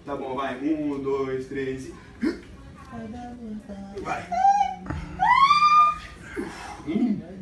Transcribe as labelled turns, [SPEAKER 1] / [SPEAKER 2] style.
[SPEAKER 1] Tá bom, vai. 1, 2, 3 e... Vai.